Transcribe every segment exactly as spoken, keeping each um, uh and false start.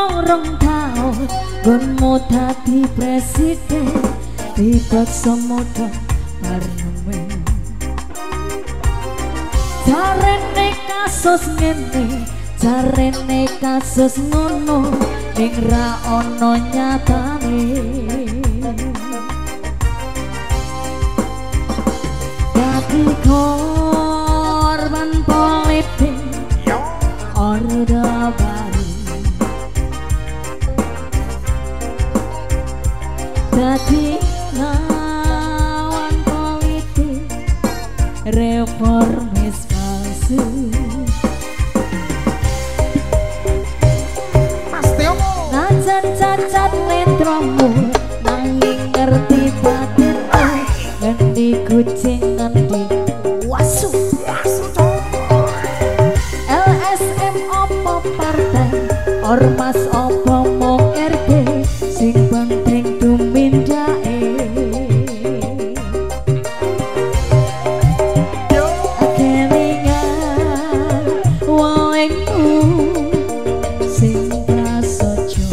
rong taun gunmu dadi presiden dipaksa modal parlemen. Jarene kasus ngene, jarene kasus ngono, ning ra ono nyatane. Dadi korban politik Orde Baru, dadi lawan politik reformis palsu. Najan cacat netramu nanging ngerti batinmu, ngendi kucing ngendi wasu. L S M opo partai, ormas opo mung R D, sing penting tumindake. Kelingan wongku sing prasaja,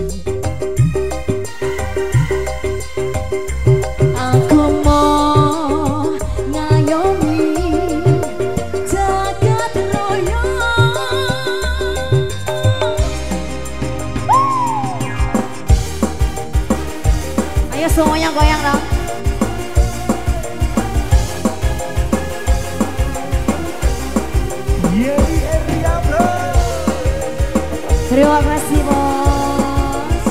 aku mau ngayomi jagat raya. Ayo semuanya goyang dong. Terima kasih bos.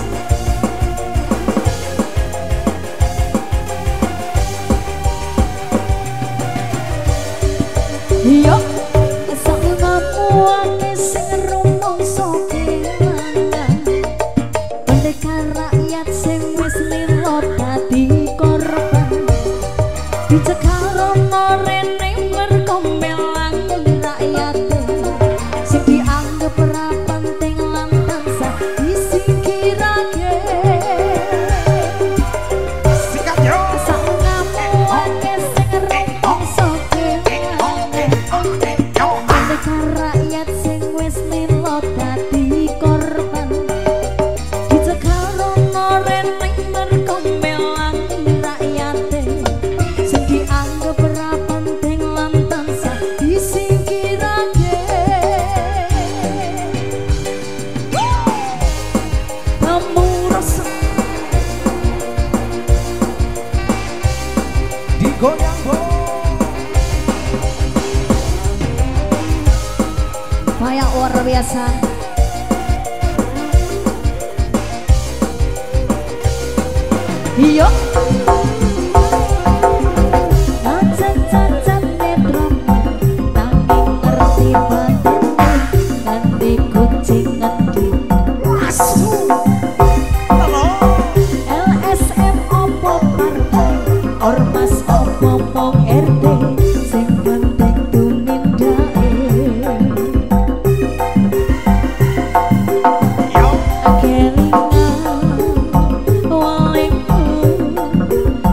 Yuk, sak ngamuake sing rumangsa kelangan, pendekar rakyat sing wis lilo dadi korban, dicekal rono rene mergo mbelangi rakyate, sing dianggep ra penting lan tansah disingkirake. Sikap yo sak ngamuake sing rumangsa rakyat sing wis lilo dadi korban, dicekal rono rene mergo mbelangi rakyate, sing dianggep ra penting lan tansah disingkirake. Kamu rasa digoyang kayak luar biasa. Iya. Cacat-cacat netramu nanging ngerti batinmu, ngendi kucing ngendi wasu. L S M opo partai, ormas opo mung R D, sing penting tumindake. Kelingan wongku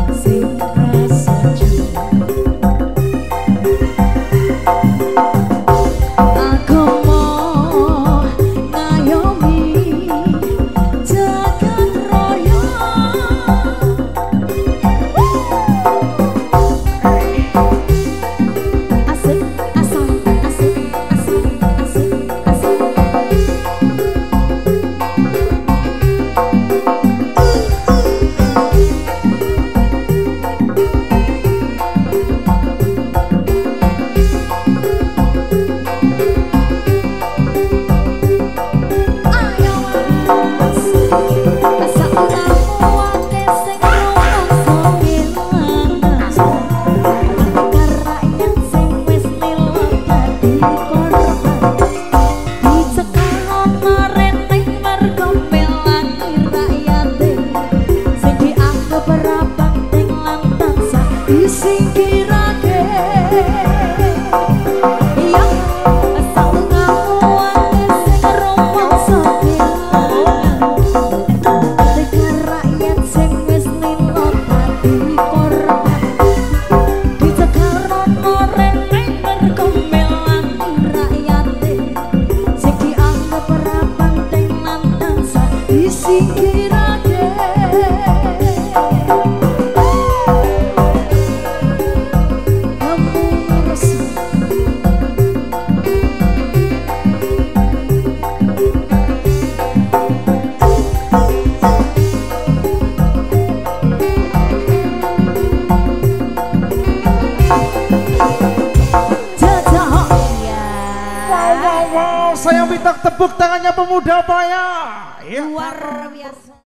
tepuk tangannya pemuda payah. Luar biasa.